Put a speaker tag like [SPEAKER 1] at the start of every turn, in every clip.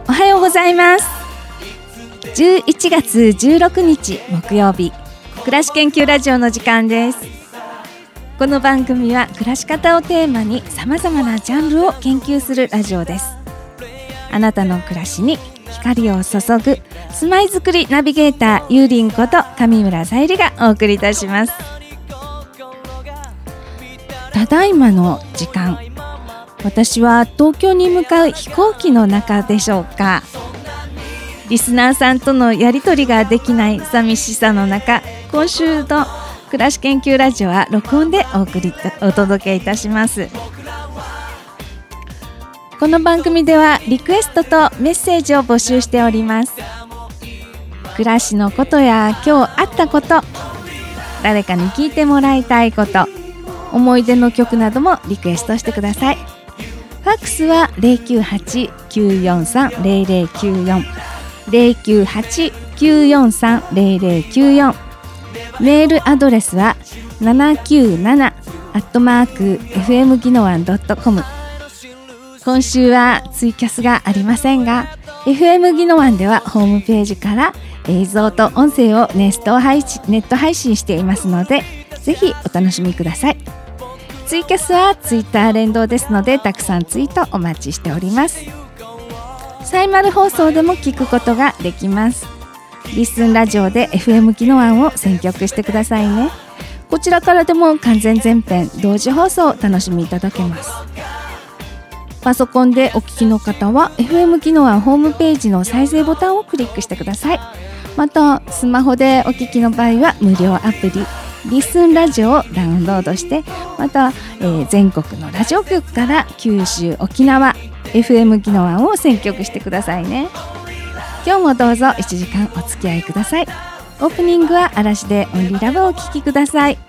[SPEAKER 1] おはようございます。11月16日木曜日、暮らし研究ラジオの時間です。この番組は暮らし方をテーマに様々なジャンルを研究するラジオです。あなたの暮らしに光を注ぐ住まいづくりナビゲーターゆうりんこと上村さゆりがお送りいたします。ただいまの時間、私は東京に向かう飛行機の中でしょうか。リスナーさんとのやり取りができない寂しさの中、今週の暮らし研究ラジオは録音でお届けいたします。この番組ではリクエストとメッセージを募集しております。暮らしのことや今日あったこと、誰かに聞いてもらいたいこと、思い出の曲などもリクエストしてください。ファックスは 098-943-0094 098-943-0094、メールアドレスは 797@fmぎのわん.com。 今週はツイキャスがありませんが、 FM ぎのわんではホームページから映像と音声をネット配信していますので、ぜひお楽しみください。ツイキャスはツイッター連動ですので、たくさんツイートお待ちしております。サイマル放送でも聞くことができます。リッスンラジオで FM ぎのわんを選曲してくださいね。こちらからでも完全全編同時放送を楽しみいただけます。パソコンでお聞きの方は FM ぎのわんホームページの再生ボタンをクリックしてください。またスマホでお聞きの場合は無料アプリリッスンラジオをダウンロードして、また、全国のラジオ局から九州、沖縄 FM ぎのわんを選曲してくださいね。今日もどうぞ1時間お付き合いください。オープニングは嵐でオンリーラブをお聴きください。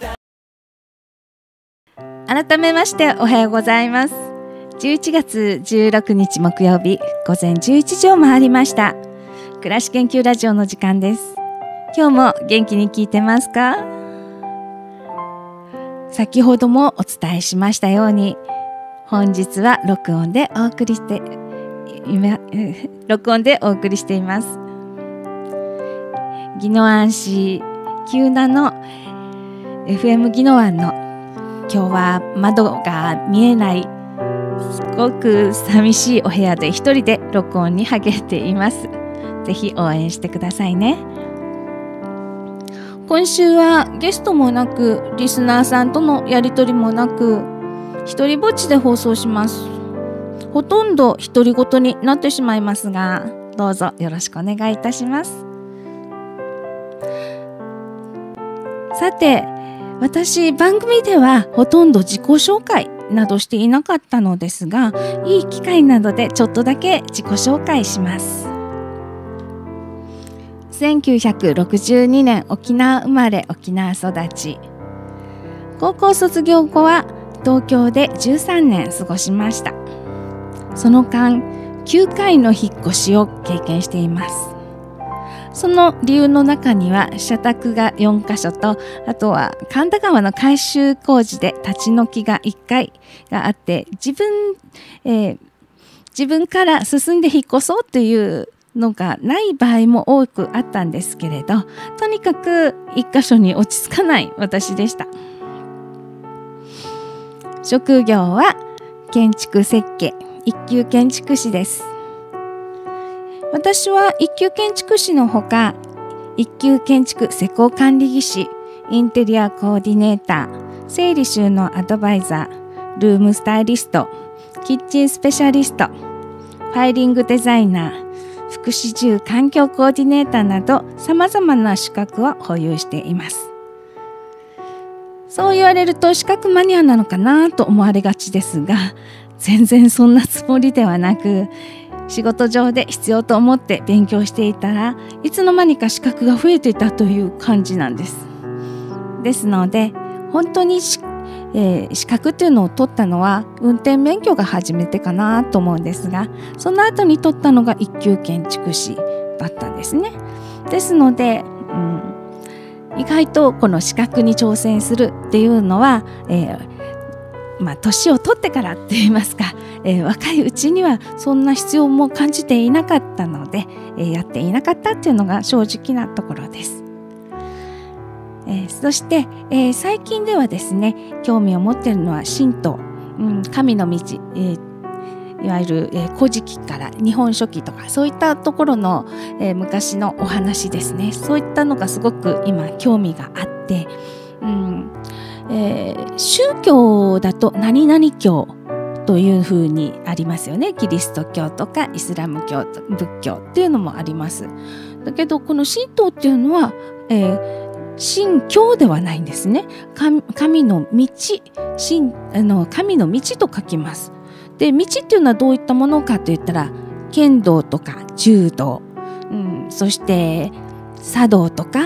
[SPEAKER 1] 改めましておはようございます。11月16日木曜日、午前11時を回りました。暮らし研究ラジオの時間です。今日も元気に聞いてますか？先ほどもお伝えしましたように、本日は録音でお送りしています。宜野湾市久名の FM 宜野湾の今日は窓が見えないすごく寂しいお部屋で一人で録音に励んでいます。ぜひ応援してくださいね。今週はゲストもなく、リスナーさんとのやり取りもなく、一人ぼっちで放送します。ほとんど独り言になってしまいますが、どうぞよろしくお願いいたします。さて、私番組ではほとんど自己紹介などしていなかったのですが、いい機会などでちょっとだけ自己紹介します。1962年沖縄生まれ沖縄育ち、高校卒業後は東京で13年過ごしました。その間9回の引っ越しを経験しています。その理由の中には社宅が4カ所と、あとは神田川の改修工事で立ち退きが1回があって、自分から進んで引っ越そうというのがない場合も多くあったんですけれど、とにかく一箇所に落ち着かない私でした。職業は建築設計一級建築士です。私は一級建築士のほか、一級建築施工管理技師、インテリアコーディネーター、整理収納アドバイザー、ルームスタイリスト、キッチンスペシャリスト、ファイリングデザイナー、福祉住環境コーディネーターなど様々な資格を保有しています。そう言われると資格マニアなのかなと思われがちですが、全然そんなつもりではなく、仕事上で必要と思って勉強していたらいつの間にか資格が増えていたという感じなんです。ですので本当に資格っていうのを取ったのは運転免許が初めてかなと思うんですが、その後に取ったのが一級建築士だったんですね。ですので、意外とこの資格に挑戦するっていうのは、年を取ってからって言いますか、 若いうちにはそんな必要も感じていなかったので、やっていなかったっていうのが正直なところです。そして、最近ではですね、興味を持っているのは神道、神の道、いわゆる、古事記から日本書紀とかそういったところの、昔のお話ですね。そういったのがすごく今興味があって、宗教だと何々教というふうにありますよね。キリスト教とかイスラム教、仏教っていうのもあります。だけどこの神道っていうのは、神教ではないんですね。神の道、神の道と書きます。で、道っていうのはどういったものかといったら、剣道とか柔道、そして茶道とか、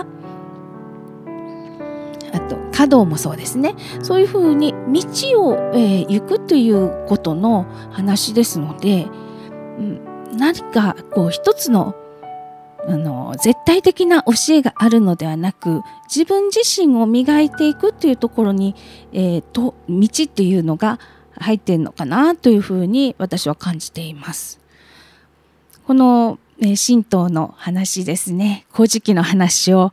[SPEAKER 1] あと華道もそうですね。そういうふうに道を、行くということの話ですので、何かこう一つの絶対的な教えがあるのではなく、自分自身を磨いていくというところに、道っていうのが入っているのかなというふうに私は感じています。この、神道の話ですね、古事記の話を、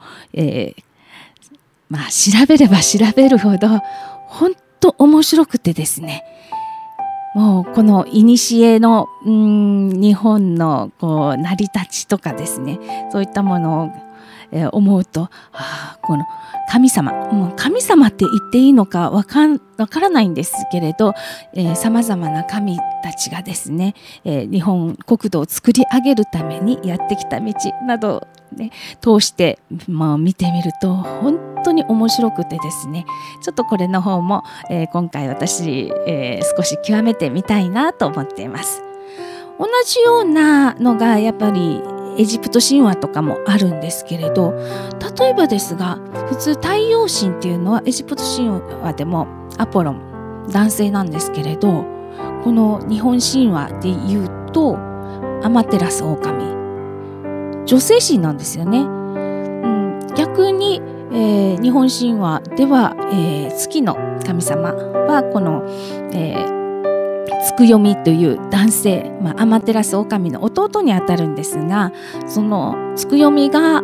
[SPEAKER 1] 調べれば調べるほど本当面白くてですね、もうこの古の日本のこう成り立ちとかですね、そういったものを、思うと、この神様、神様って言っていいのかわからないんですけれど、さまざまな神たちがですね、日本国土を作り上げるためにやってきた道などを、ね、通して、見てみると本当に面白くてですね、ちょっとこれの方も、今回私、少し極めてみたいなと思っています。同じようなのがやっぱりエジプト神話とかもあるんですけれど、例えばですが、普通太陽神っていうのはエジプト神話でもアポロン、男性なんですけれど、この日本神話で言うとアマテラスオオカミ、女性神なんですよね。逆に、日本神話では、月の神様はこの、つくよみという男性、アマテラスオオカミの弟にあたるんですが、そのつくよみが、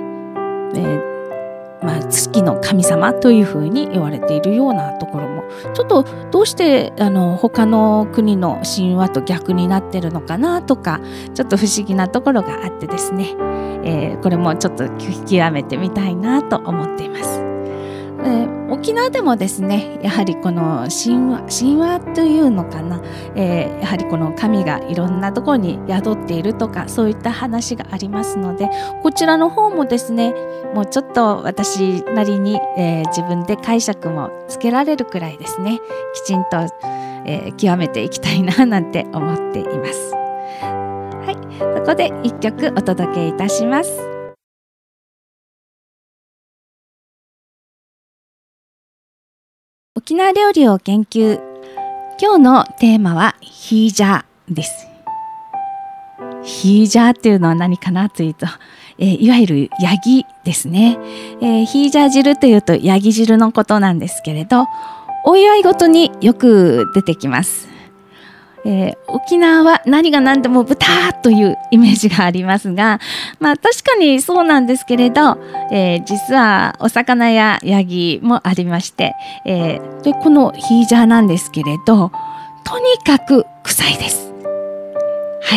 [SPEAKER 1] 月の神様というふうに言われているようなところも、ちょっとどうして他の国の神話と逆になってるのかなとか、ちょっと不思議なところがあってですね、これもちょっと極めてみたいなと思っています。沖縄でもですね、やはりこの神話というのかな、やはりこの神がいろんなところに宿っているとか、そういった話がありますので、こちらの方もですね、もうちょっと私なりに、自分で解釈もつけられるくらいですね、きちんと、極めていきたいななんて思っています。はい、そこで一曲お届けいたします。沖縄料理を研究。今日のテーマはヒージャーです。ヒージャーっていうのは何かなというと、いわゆるヤギですね。ヒージャー汁というとヤギ汁のことなんですけれど、お祝いごとによく出てきます。沖縄は何が何でも豚というイメージがありますが、確かにそうなんですけれど、実はお魚やヤギもありまして、でこのヒージャーなんですけれど、とにかく臭いです。はい、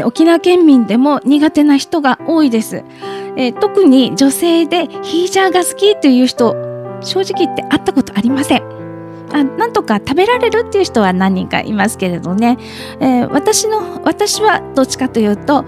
[SPEAKER 1] 沖縄県民でも苦手な人が多いです。特に女性でヒージャーが好きという人、正直言って会ったことありません。なんとか食べられるっていう人は何人かいますけれどね、私はどっちかというと、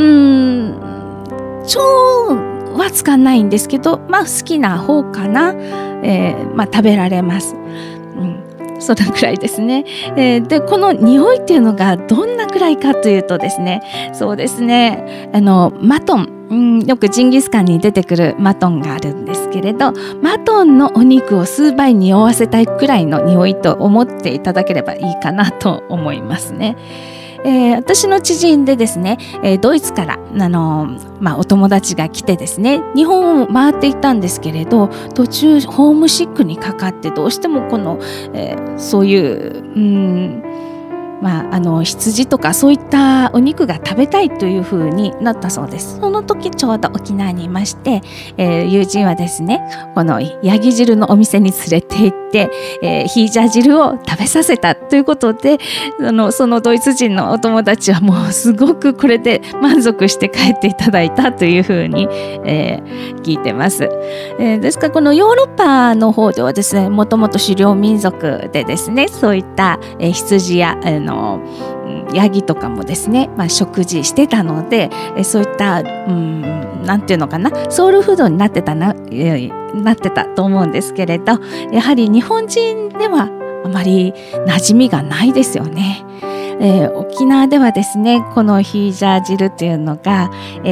[SPEAKER 1] 超はつかないんですけど、好きな方かな、食べられます。それくらいですね。でこの匂いっていうのがどんなくらいかというとですね、そうですね、マトン、よくジンギスカンに出てくるマトンがあるんですけれど、マトンのお肉を数倍匂わせたいくらいの匂いと思っていただければいいかなと思いますね。私の知人でですね、ドイツからお友達が来てですね、日本を回っていたんですけれど、途中ホームシックにかかって、どうしてもこの、そういう、 羊とかそういったお肉が食べたいという風になったそうです。その時ちょうど沖縄にいまして、友人はですね、このヤギ汁のお店に連れて行って、ヒージャー汁を食べさせたということで、そのドイツ人のお友達はもうすごくこれで満足して帰っていただいたという風に、聞いてます。ですからこのヨーロッパの方ではですね、もともと狩猟民族でですね、そういった、羊やヤギとかもですね、食事してたので、そういったなんていうのかな、ソウルフードになってたと思うんですけれど、やはり日本人ではあまり馴染みがないですよね。沖縄ではですね、このヒージャー汁っていうのが、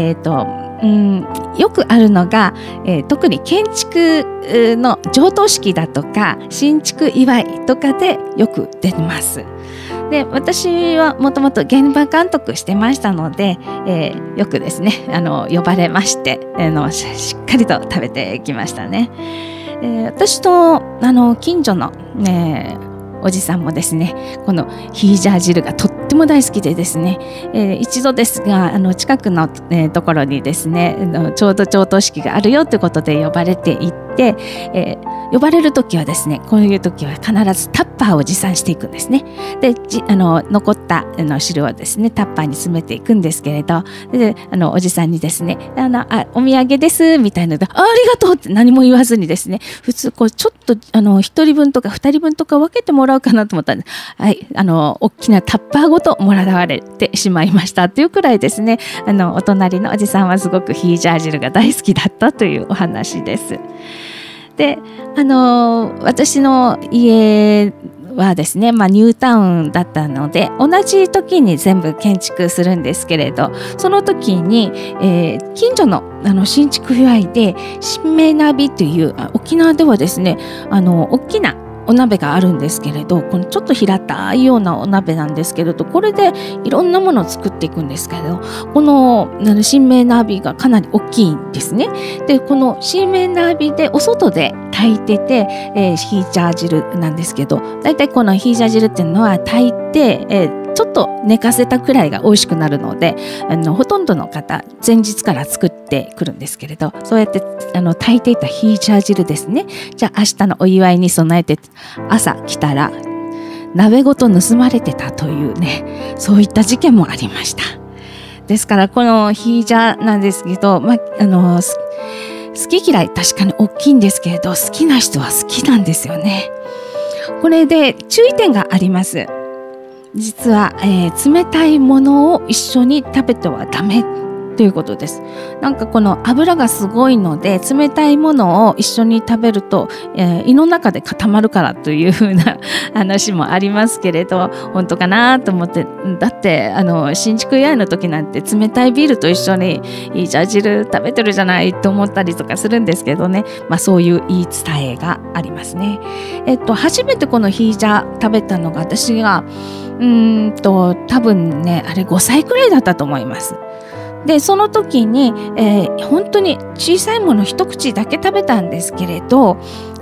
[SPEAKER 1] よくあるのが、特に建築の上棟式だとか新築祝いとかでよく出ます。で、私はもともと現場監督してましたので、よくですね呼ばれまして、しっかりと食べてきましたね。私と近所の、おじさんもですね、このヒージャー汁がとっても大好きでですね、一度ですが近くの、ところにですねちょうど上棟式があるよということで呼ばれていって、呼ばれる時はですね、こういう時は必ずタッパーを持参していくんですね。で残った汁をですねタッパーに詰めていくんですけれど、でおじさんにですねお土産ですみたいなので、ありがとうって何も言わずにですね、普通こうちょっと1人分とか2人分とか分けてもらうかなと思ったんで、はい、大きなタッパーごともらわれてしまいましたというくらいですね、お隣のおじさんはすごくヒージャー汁が大好きだったというお話です。で、私の家はですね、ニュータウンだったので同じ時に全部建築するんですけれど、その時に、近所の新築祝いでしめ鍋という沖縄ではですね大きなお鍋があるんですけれど、このちょっと平たいようなお鍋なんですけれど、これでいろんなものを作っていくんですけれど、この新芽鍋がかなり大きいんですね。でこの新芽鍋でお外で炊いてて、ヒージャー汁なんですけど、だいたいこのヒージャー汁っていうのは炊いて、ちょっと寝かせたくらいが美味しくなるので、ほとんどの方前日から作ってくるんですけれど、そうやって炊いていたヒージャー汁ですね、じゃあ明日のお祝いに備えて朝来たら鍋ごと盗まれてたというね、そういった事件もありました。ですからこのヒージャーなんですけど、好き嫌い確かに大きいんですけれど、好きな人は好きなんですよね。これで注意点があります。実は、冷たいものを一緒に食べてはダメということです。なんかこの油がすごいので冷たいものを一緒に食べると、胃の中で固まるからというふうな話もありますけれど、本当かなと思って、だって新築祝いの時なんて冷たいビールと一緒にヒージャー汁食べてるじゃないと思ったりとかするんですけどね、そういう言い伝えがありますね。初めてこのヒージャー食べたのが私が多分ねあれ5歳くらいだったと思います。でその時に、本当に小さいもの一口だけ食べたんですけれど、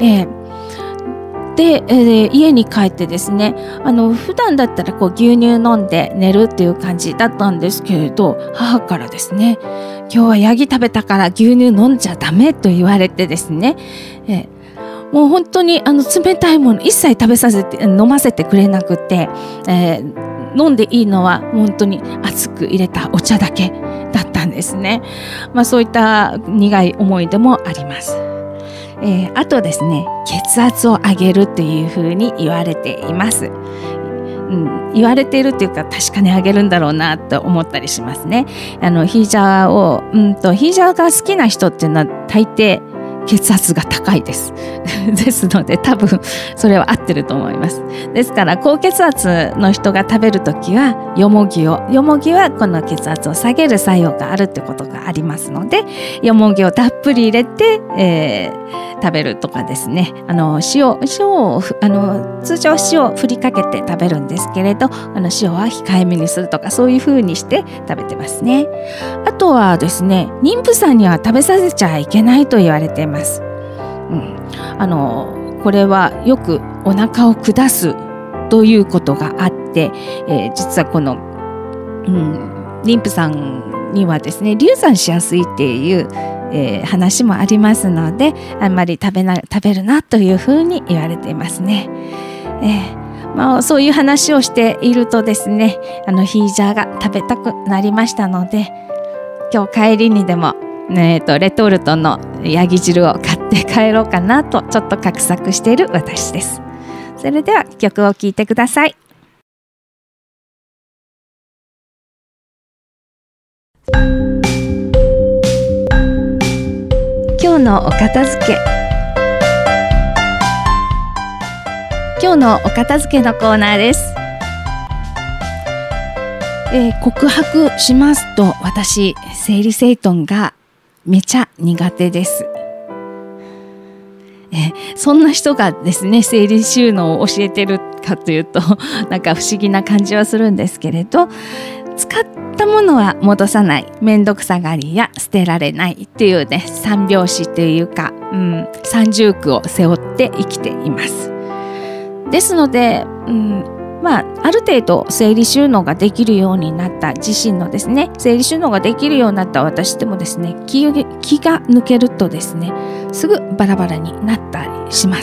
[SPEAKER 1] 家に帰ってですね普段だったらこう牛乳飲んで寝るっていう感じだったんですけれど、母からですね、今日はヤギ食べたから牛乳飲んじゃダメと言われてですね、もう本当に冷たいもの一切飲ませてくれなくて、飲んでいいのは本当に熱く入れたお茶だけだったんですね。そういった苦い思い出もあります。あとですね、血圧を上げるというふうに言われています。言われているっていうか確かに上げるんだろうなと思ったりしますね。ヒージャーが好きな人っていうのは大抵血圧が高いですですので多分それは合ってると思います。ですから高血圧の人が食べるときはよもぎはこの血圧を下げる作用があるってことがありますので、よもぎをたっぷり入れて、食べるとかですね、塩を通常塩を振りかけて食べるんですけれど、塩は控えめにするとかそういう風にして食べてますね。あとはですね、妊婦さんには食べさせちゃいけないと言われています。これはよくお腹を下すということがあって、実はこの、妊婦さんにはですね流産しやすいっていう、話もありますので、あんまり食べるなというふうに言われていますね。そういう話をしているとですね、ヒージャーが食べたくなりましたので、今日帰りにでも、レトルトのヤギ汁を買って帰ろうかなとちょっと画策している私です。それでは曲を聴いてください。今日のお片付け。今日のお片付けのコーナーです。告白しますと、私整理整頓がめちゃ苦手です。そんな人がですね整理収納を教えてるかというとなんか不思議な感じはするんですけれど、使ったものは戻さない、めんどくさがりや捨てられないっていうね三拍子というか、三重苦を背負って生きています。ですので、ある程度整理収納ができるようになった自身のですね、整理収納ができるようになった私でもですね、気が抜けるとですね、すぐバラバラになったりします。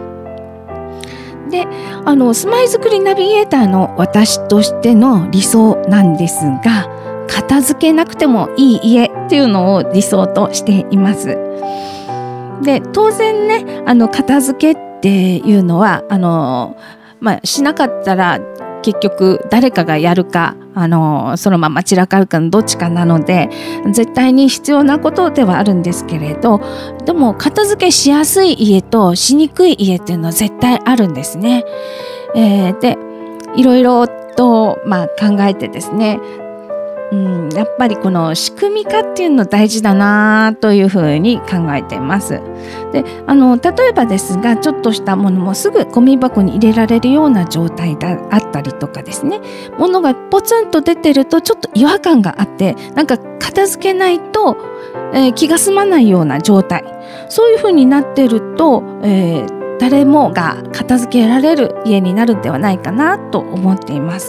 [SPEAKER 1] で、住まいづくりナビゲーターの私としての理想なんですが、片付けなくてもいい家っていうのを理想としています。で、当然ね、片付けっていうのはしなかったら結局誰かがやるかそのまま散らかるかのどっちかなので絶対に必要なことではあるんですけれど、でも片付けしやすい家としにくい家っていうのは絶対あるんですね。でいろいろと、考えてですね、やっぱりこの仕組み化っていうの大事だなというふうに考えています。で、例えばですがちょっとしたものもすぐゴミ箱に入れられるような状態があったりとかですね、物がポツンと出てるとちょっと違和感があってなんか片付けないと、気が済まないような状態、そういうふうになってると、誰もが片付けられる家になるんではないかなと思っています。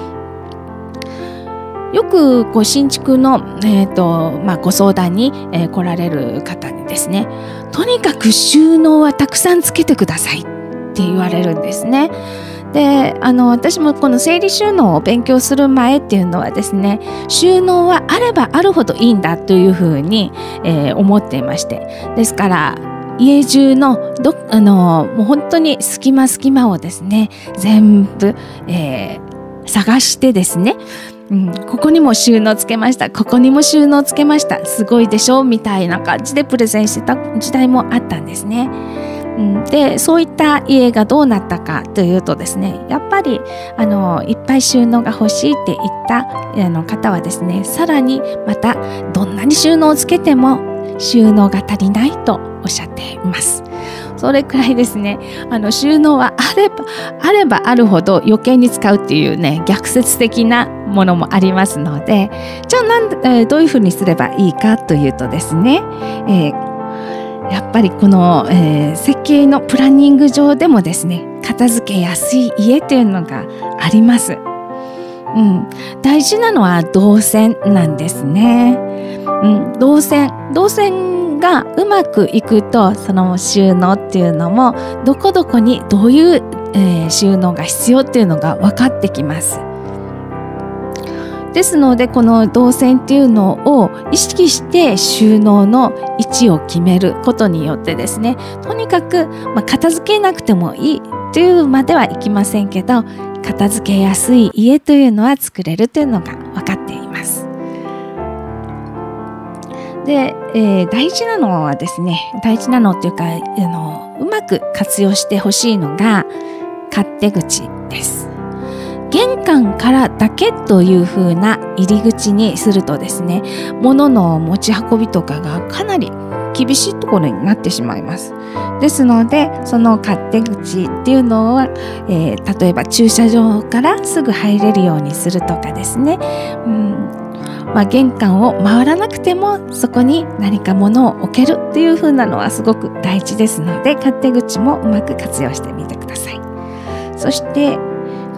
[SPEAKER 1] よく新築の、ご相談に、来られる方にですね、とにかく収納はたくさんつけてくださいって言われるんですね。で、私もこの整理収納を勉強する前っていうのはですね、収納はあればあるほどいいんだというふうに、思っていまして、ですから家中のもう本当に隙間をですね全部、探してですね、ここにも収納つけました、ここにも収納つけました、すごいでしょみたいな感じでプレゼンしてた時代もあったんですね。で、そういった家がどうなったかというとですね、やっぱりいっぱい収納が欲しいって言った方はですね、さらにまたどんなに収納をつけても収納が足りないとおっしゃっています。それくらいですね、収納はあればあるほど余計に使うっていうね逆説的なものもありますので、じゃあどういうふうにすればいいかというとですね、やっぱりこの、設計のプランニング上でもですね片付けやすい家というのがあります。大事なのは動線なんですね。動線がうまくいくと、その収納っていうのもどこどこにどういう、収納が必要っていうのが分かってきます。ですのでこの動線っていうのを意識して収納の位置を決めることによってですね、とにかく、片付けなくてもいいというまではいきませんけど、片付けやすい家というのは作れるというのが分かっています。で、大事なのっていうかうまく活用してほしいのが勝手口です。玄関からだけという風な入り口にするとですね、物の持ち運びとかがかなり厳しいところになってしまいます。ですのでその勝手口っていうのは、例えば駐車場からすぐ入れるようにするとかですね、玄関を回らなくてもそこに何か物を置けるっていう風なのはすごく大事ですので、勝手口もうまく活用してみてください。そして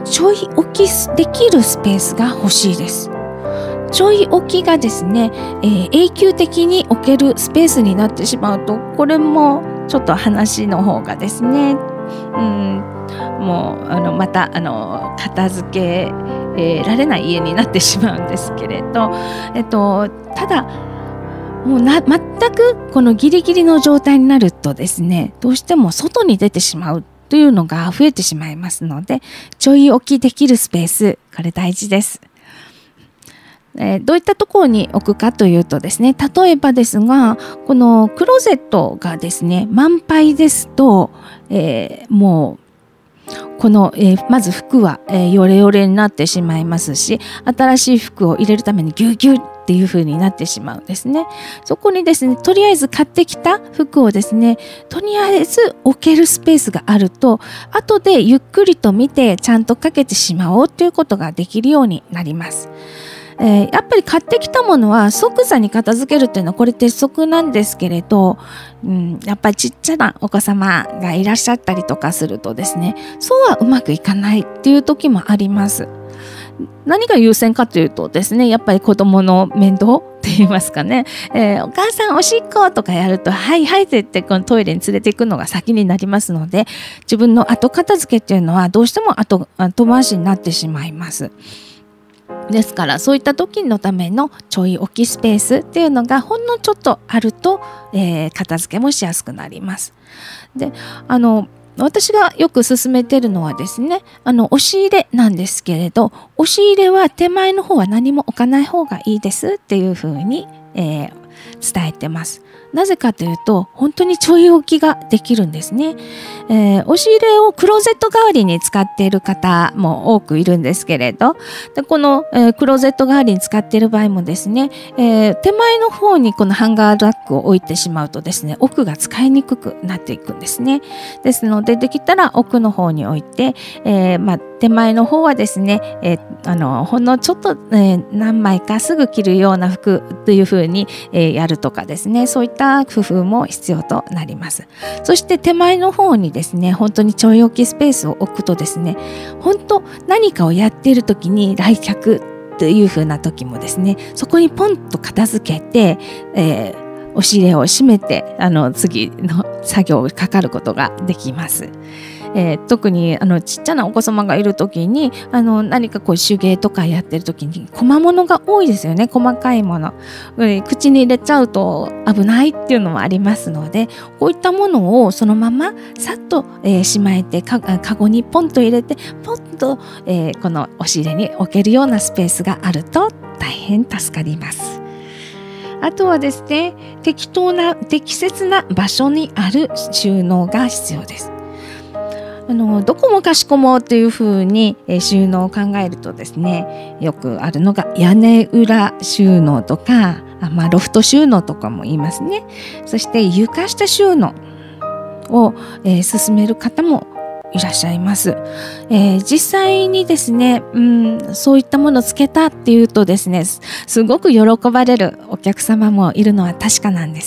[SPEAKER 1] ちょい置きできるスペースが欲しいです。ちょい置きがですね、永久的に置けるスペースになってしまうと、これもちょっと話の方がですね、もうまた片付けられない家になってしまうんですけれど、ただもう全くこのギリギリの状態になるとですね、どうしても外に出てしまうというのが増えてしまいますので、ちょい置きできるスペース、これ大事です。どういったところに置くかというとですね、例えばですが、このクローゼットがですね満杯ですと、もうこの、まず服は、ヨレヨレになってしまいますし、新しい服を入れるためにギュギュっていう風になってしまうんですね。そこにですね、とりあえず買ってきた服をですね、とりあえず置けるスペースがあると、後でゆっくりと見てちゃんとかけてしまおうということができるようになります。やっぱり買ってきたものは即座に片付けるっていうのはこれ鉄則なんですけれど、やっぱりちっちゃなお子様がいらっしゃったりとかするとですね、そうはうまくいかないっていう時もあります。何が優先かというとですね、やっぱり子供の面倒って言いますかね、お母さんおしっことかやるとはいはいって言ってこのトイレに連れて行くのが先になりますので、自分の後片付けっていうのはどうしても後回しになってしまいます。ですからそういった時のためのちょい置きスペースっていうのがほんのちょっとあると、片付けもしやすくなります。で、私がよく勧めてるのはですね、押し入れなんですけれど、押し入れは手前の方は何も置かない方がいいですっていうふうに、伝えてます。なぜかというと、本当にちょい置きができるんですね。押し入れをクローゼット代わりに使っている方も多くいるんですけれど、でこの、クローゼット代わりに使っている場合もですね、手前の方にこのハンガーラックを置いてしまうとですね、奥が使いにくくなっていくんですね。ですので、できたら奥の方に置いて、手前の方はですね、ほんのちょっと、何枚かすぐ着るような服というふうに、やるとかですね、そういった工夫も必要となります。そして手前の方にですね、本当にちょい置きスペースを置くとですね、本当何かをやっている時に来客というふうな時もですね、そこにポンと片付けて、押し入れを閉めて次の作業をかかることができます。特にちっちゃなお子様がいる時に何かこう手芸とかやってる時に小物が多いですよね。細かいもの、口に入れちゃうと危ないっていうのもありますので、こういったものをそのままさっと、しまえてカゴにポンと入れてポンと、この押し入れに置けるようなスペースがあると大変助かります。あとはですね、適切な場所にある収納が必要です。どこもかしこもっていう風に収納を考えるとですね、よくあるのが屋根裏収納とか、ロフト収納とかも言いますね。そして床下収納を、進める方もいらっしゃいます。実際にですね、そういったものをつけたっていうとですね、すごく喜ばれるお客様もいるのは確かなんです。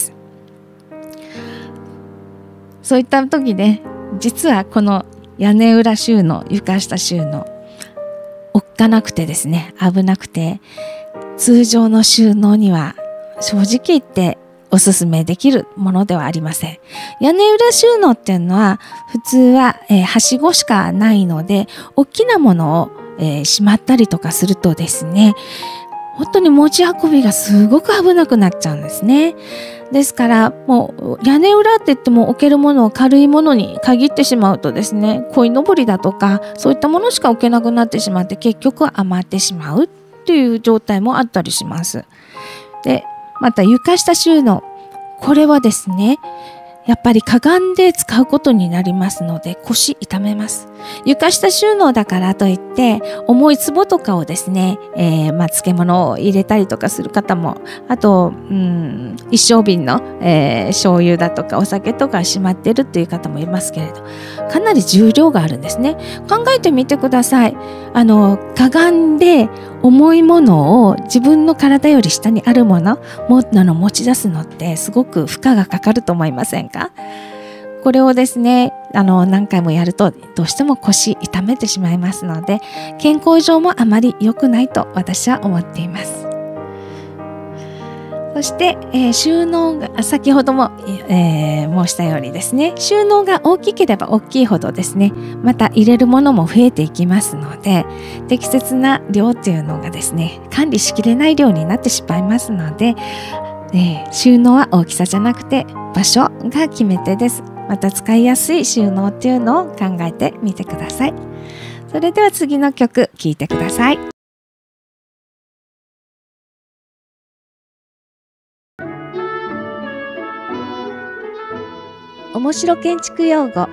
[SPEAKER 1] そういった時ね、実はこの屋根裏収納、床下収納、おっかなくてですね、危なくて、通常の収納には正直言っておすすめできるものではありません。屋根裏収納っていうのは普通は、はしごしかないので、大きなものを、しまったりとかするとですね、本当に持ち運びがすごく危なくなっちゃうんですね。ですからもう屋根裏って言っても置けるものを軽いものに限ってしまうとですね、鯉のぼりだとかそういったものしか置けなくなってしまって、結局は余ってしまうっていう状態もあったりします。で、また床下収納、これはですね、やっぱりかがんで使うことになりますので腰痛めます。床下収納だからといって重い壺とかをですね、漬物を入れたりとかする方も、あと一升瓶の、醤油だとかお酒とかしまってるっていう方もいますけれど、かなり重量があるんですね。考えてみてください。かがんで重いものを自分の体より下にあるもの持ち出すのってすごく負荷がかかると思いませんか？ これをですね何回もやるとどうしても腰痛めてしまいますので、健康上もあまり良くないと私は思っています。そして、収納が先ほども、申したようにですね、収納が大きければ大きいほどですね、また入れるものも増えていきますので、適切な量っていうのがですね、管理しきれない量になってしまいますので、収納は大きさじゃなくて場所が決め手です。また使いやすい収納っていうのを考えてみてください。それでは次の曲聴いてください。面白建築用語。はい、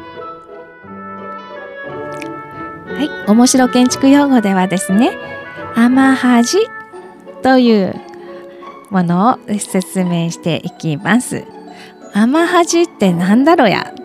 [SPEAKER 1] 面白建築用語ではですね、雨恥というものを説明していきます。雨恥ってなんだろうや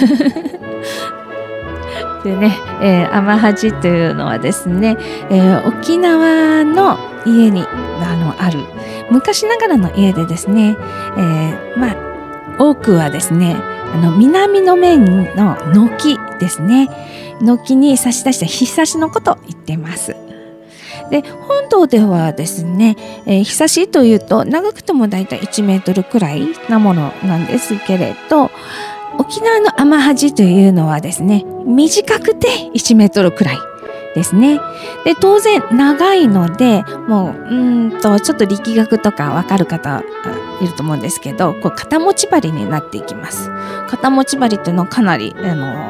[SPEAKER 1] でね、雨恥というのはですね、沖縄の家にある昔ながらの家でですね、多くはですね南の面の軒ですね、軒に差し出したひさしのことを言っています。で、本島ではですね、ひさしというと長くてもだいたい1メートルくらいなものなんですけれど、沖縄の雨恥というのはですね、短くて1メートルくらいですね。で、当然長いので、もうちょっと力学とかわかる方いると思うんですけど、こう肩持ち針になっていきます。肩持ち針っていうのはかなり負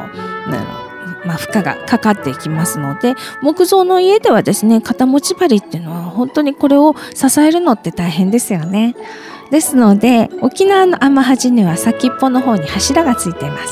[SPEAKER 1] 荷がかかっていきますので、木造の家ではですね、肩持ち針っていうのは本当にこれを支えるのって大変ですよね。ですので、沖縄の雨恥には先っぽの方に柱がついています。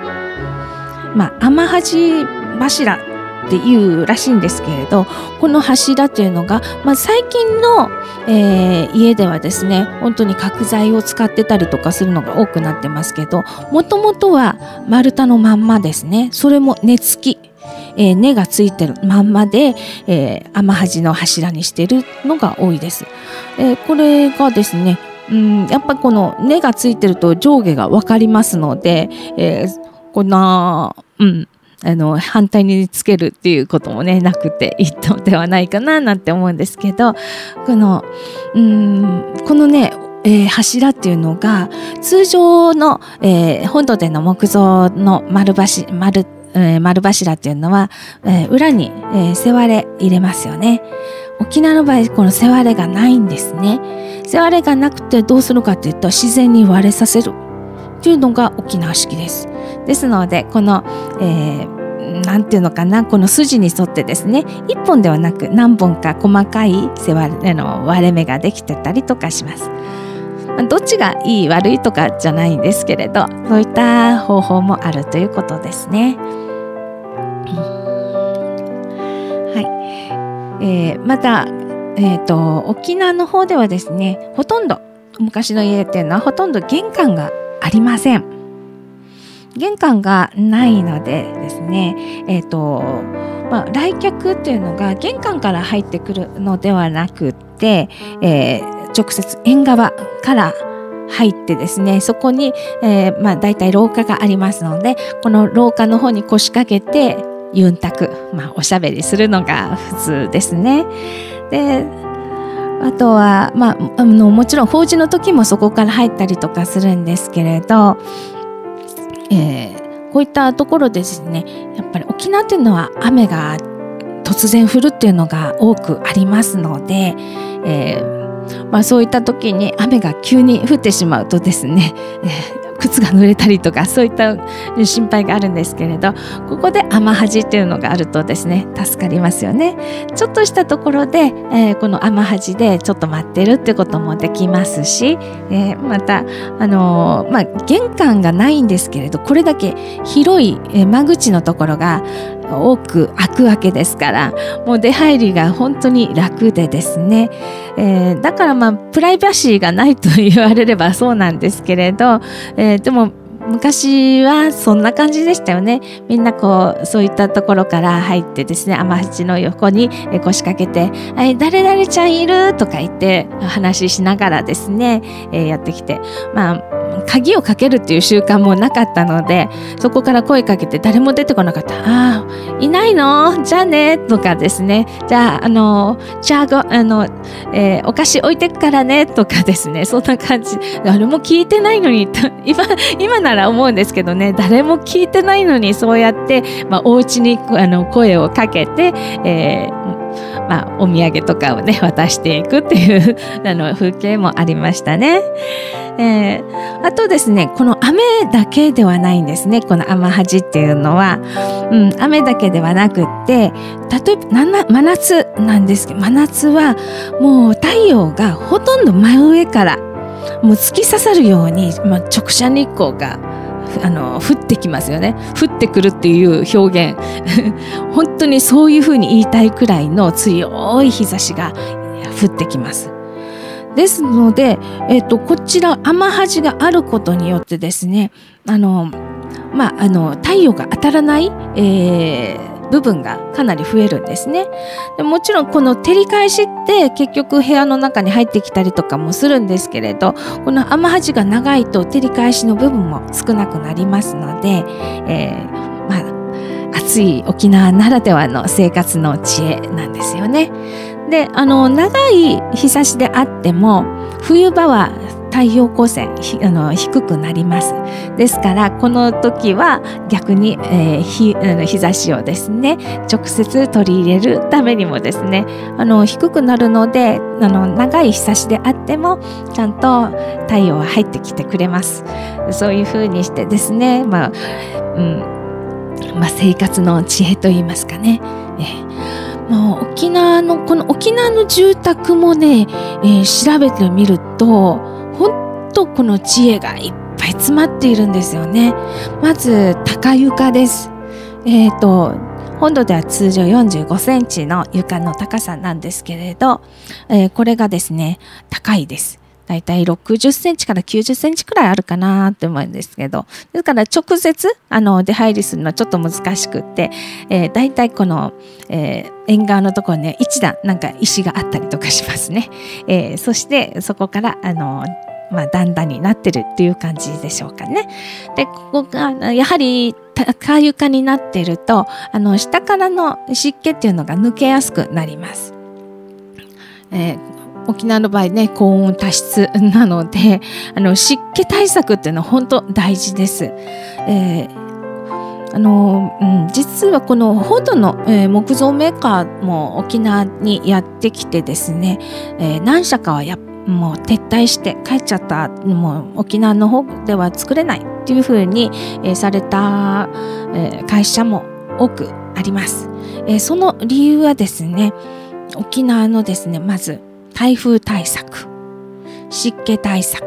[SPEAKER 1] 雨恥柱っていうらしいんですけれど、この柱というのが、最近の、家ではですね、本当に角材を使ってたりとかするのが多くなってますけど、もともとは丸太のまんまですね。それも根付き、根がついてるまんまで、雨恥の柱にしてるのが多いです。これがですね、やっぱこの根がついてると上下が分かりますので、こんな反対につけるっていうこともねなくていいのではないかななんて思うんですけど、このね、柱っていうのが通常の、本土での木造の丸柱っていうのは、裏に、背割れ入れますよね。沖縄の場合この背割れがないんですね。背割れがなくてどうするかというと、自然に割れさせるというのが沖縄式です。ですのでこの、なんていうのかな、この筋に沿ってですね、一本ではなく何本か細かい割れ目ができてたりとかします。どっちがいい悪いとかじゃないんですけれど、そういった方法もあるということですね。はい。また、沖縄の方ではですね、ほとんど昔の家っていうのはほとんど玄関がありません。玄関がないのでですね、来客っていうのが玄関から入ってくるのではなくって、直接縁側から入ってですね、そこに、だいたい廊下がありますので、この廊下の方に腰掛けてユンタク、おしゃべりするのが普通ですね。で、あとは、もちろん法事の時もそこから入ったりとかするんですけれど、こういったところでですね、やっぱり沖縄っていうのは雨が突然降るっていうのが多くありますので、そういった時に雨が急に降ってしまうとですね、靴が濡れたりとかそういった心配があるんですけれど、ここで雨恥っていうのがあるとですね、助かりますよね。ちょっとしたところで、この雨恥でちょっと待ってるってこともできますし、また玄関がないんですけれど、これだけ広い間口のところが多く開くわけですから、もう出入りが本当に楽でですね、だからプライバシーがないと言われればそうなんですけれど、でも昔はそんな感じでしたよね。みんなそういったところから入ってですね、雨鉢の横に腰掛けて、誰々ちゃんいるとか言って話ししながらですね、やってきて、 鍵をかけるっていう習慣もなかったので、そこから声かけて誰も出てこなかった。いないの？じゃあね、とかですね。じゃあ、お菓子置いてくからね、とかですね。そんな感じ。誰も聞いてないのに、今なら思うんですけどね、誰も聞いてないのに、そうやって、お家に声をかけて、お土産とかをね、渡していくっていう風景もありましたね。あとですね、この雨だけではないんですね。この雨恥っていうのは、雨だけではなくって、例えば真夏なんですけど、真夏はもう太陽がほとんど真上からもう突き刺さるように、直射日光が降ってきますよね。降ってくるっていう表現本当にそういうふうに言いたいくらいの強い日差しが降ってきます。ですので、こちら雨恥があることによってですね、太陽が当たらない、部分がかなり増えるんですね。でもちろんこの照り返しって結局部屋の中に入ってきたりとかもするんですけれど、この雨恥が長いと照り返しの部分も少なくなりますので、暑い沖縄ならではの生活の知恵なんですよね。で、長い日差しであっても冬場は太陽光線低くなります。ですからこの時は逆に、日差しをですね直接取り入れるためにもですね低くなるので長い日差しであってもちゃんと太陽は入ってきてくれます。そういう風にしてですね、生活の知恵といいますかね。沖縄の住宅もね、調べてみると本当この知恵がいっぱい詰まっているんですよね。まず高床です。本土では通常45センチの床の高さなんですけれど、これがですね高いです。だいたい60センチから90センチくらいあるかなって思うんですけど、ですから直接出入りするのはちょっと難しくって、だいたいこの、縁側のところにね一段なんか石があったりとかしますね。そしてそこから段々になってるっていう感じでしょうかね。で、ここがやはり高床になっていると下からの湿気っていうのが抜けやすくなります。沖縄の場合ね高温多湿なので湿気対策っていうのは本当大事です。実はこの本土の、木造メーカーも沖縄にやってきてですね、何社かはもう撤退して帰っちゃった、もう沖縄の方では作れないっていうふうに、された、会社も多くあります。その理由はですね、沖縄のですねまず台風対策、湿気対策、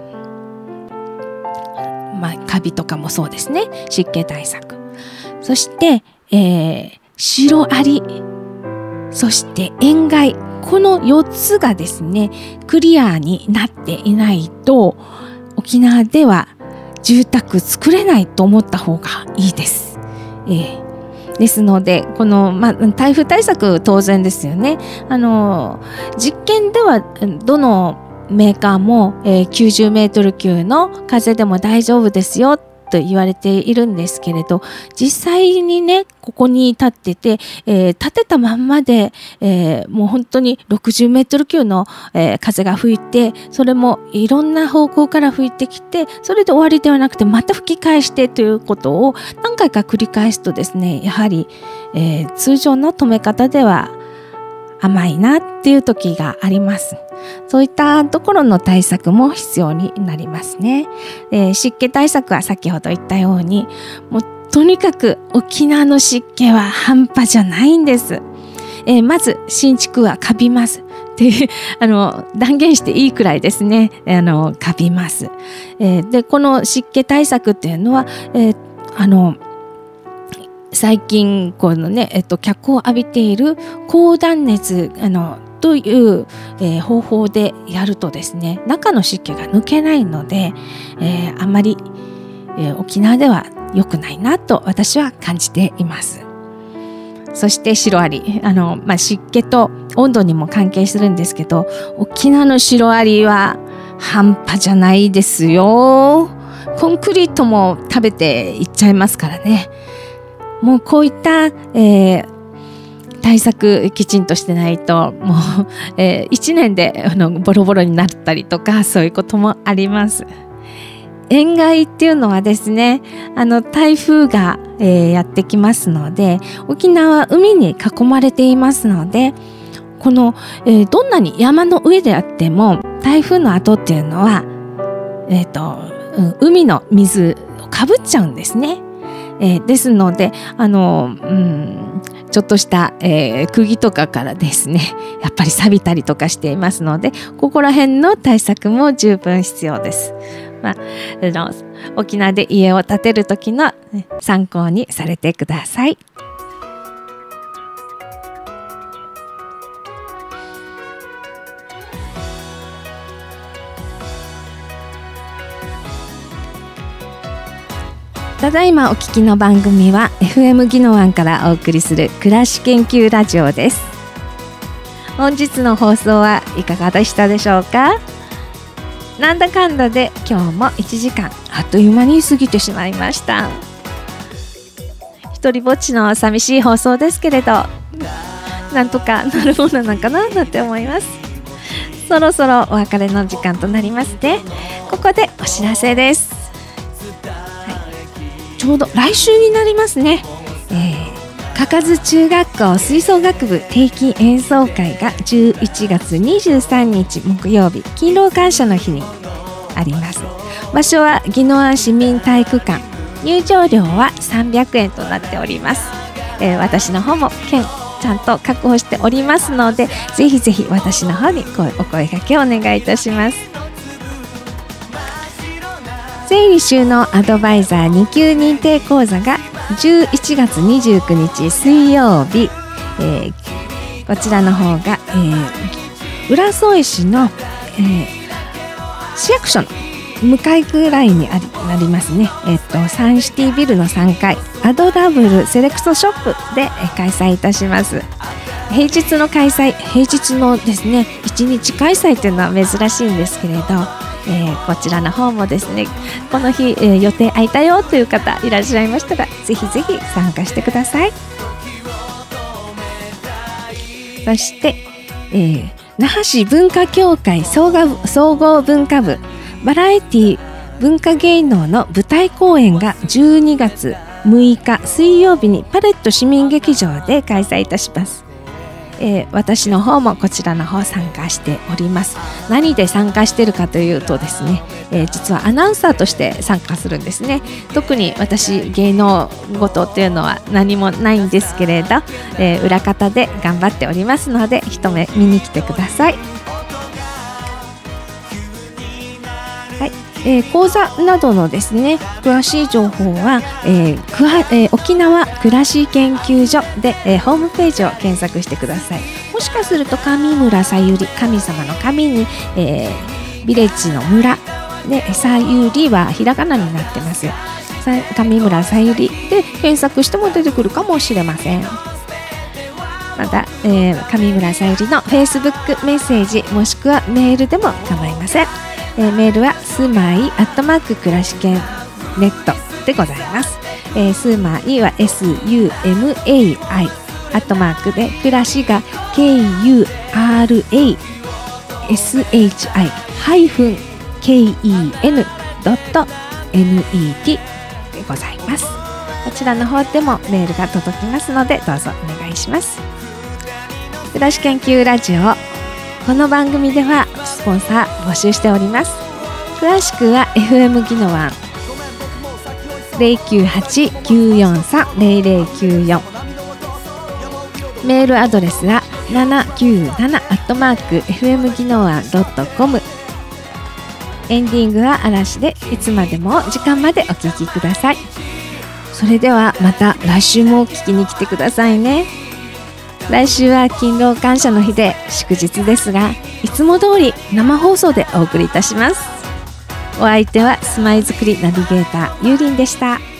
[SPEAKER 1] カビとかもそうですね、湿気対策、そして、シロアリ、そして塩害、この4つがですねクリアになっていないと沖縄では住宅作れないと思った方がいいです。ですのでこの、台風対策当然ですよね。実験ではどのメーカーも、90メートル級の風でも大丈夫ですよと言われているんですけれど、実際にねここに立ってて、立てたまんまで、もう本当に60メートル級の、風が吹いて、それもいろんな方向から吹いてきて、それで終わりではなくてまた吹き返してということを何回か繰り返すとですね、やはり、通常の止め方では甘いなっていう時があります。そういったところの対策も必要になりますね。湿気対策は先ほど言ったように、もうとにかく沖縄の湿気は半端じゃないんです。まず新築はカビますっていう断言していいくらいですね、カビます。でこの湿気対策っていうのは、最近このね、脚光を浴びている高断熱という、方法でやるとですね、中の湿気が抜けないので、あまり、沖縄では良くないなと私は感じています。そしてシロアリ、湿気と温度にも関係するんですけど、沖縄のシロアリは半端じゃないですよ。コンクリートも食べていっちゃいますからね。もうこういった、対策きちんとしてないともう、1年でボロボロになったりとか、そういうこともあります。塩害っていうのはですね、台風が、やってきますので、沖縄は海に囲まれていますので、この、どんなに山の上であっても台風の後っていうのは、海の水をかぶっちゃうんですね。ですのでちょっとした、釘とかからですね、やっぱり錆びたりとかしていますので、ここら辺の対策も十分必要です。沖縄で家を建てる時の参考にされてください。ただいまお聞きの番組は FM 宜野湾からお送りする暮らし研究ラジオです。本日の放送はいかがでしたでしょうか。なんだかんだで今日も1時間あっという間に過ぎてしまいました。一人ぼっちの寂しい放送ですけれど、なんとかなるものなんかななんて思います。そろそろお別れの時間となりますね。ここでお知らせです。ちょうど来週になりますね。嘉数中学校吹奏楽部定期演奏会が11月23日木曜日、勤労感謝の日にあります。場所は宜野湾市民体育館、入場料は300円となっております。私の方も券ちゃんと確保しておりますので、ぜひぜひ私の方にお声掛けをお願いいたします。整理収納アドバイザー2級認定講座が11月29日水曜日、こちらの方が、浦添市の、市役所の向かいぐらいになりますね。サンシティビルの3階アドラブルセレクトショップで開催いたします。平日の開催、平日のですね1日開催というのは珍しいんですけれど、こちらの方もですね、この日、予定空いたよという方いらっしゃいましたら、ぜひぜひ参加してください。そして、那覇市文化協会総合文化部バラエティ文化芸能の舞台公演が12月6日水曜日にパレット市民劇場で開催いたします。私の方もこちらの方参加しております。何で参加しているかというとですね、実はアナウンサーとして参加するんですね。特に私芸能事っていうのは何もないんですけれど、裏方で頑張っておりますので、一目見に来てください。講座などのですね詳しい情報は、沖縄暮らし研究所で、ホームページを検索してください。もしかすると上村さゆり、神様の神に、ビレッジの村でさゆりはひらがなになってます。上村さゆりで検索しても出てくるかもしれません。また、上村さゆりの Facebook メッセージもしくはメールでも構いません。メールはすまい@暮らし研ネットでございます。すまいは SUMAI で暮らしが KURASHI -KEN.net でございます。こちらの方でもメールが届きますので、どうぞお願いします。暮らし研究ラジオ、この番組ではスポンサー募集しております。詳しくは FM 宜野湾 098-943-0094、 メールアドレスは797@fm宜野湾.com。 エンディングは嵐でいつまでも時間までお聴きください。それではまた来週も聞きに来てくださいね。来週は勤労感謝の日で祝日ですが、いつも通り生放送でお送りいたします。お相手は住まいづくりナビゲーターゆうりんでした。